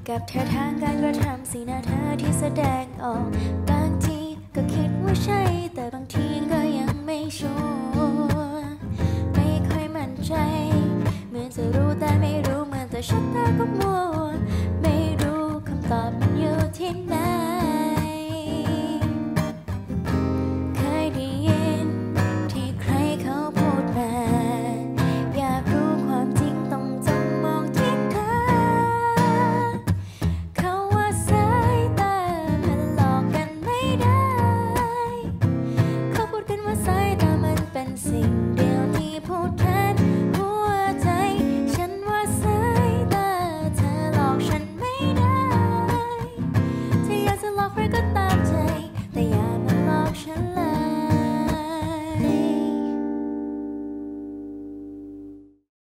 กับท่าทางการกระทำสีหน้าเธอที่แสดงออกบางทีก็คิดว่าใช่แต่บางทีก็ยังไม่ชัวร์ไม่ค่อยมั่นใจเหมือนจะรู้แต่ไม่รู้เหมือนแต่ฉันตาก็มัวไม่รู้คำตอบมันอยู่ที่ไหน